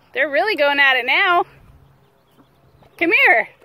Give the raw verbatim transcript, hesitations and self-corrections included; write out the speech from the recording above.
They're really going at it now. Come here.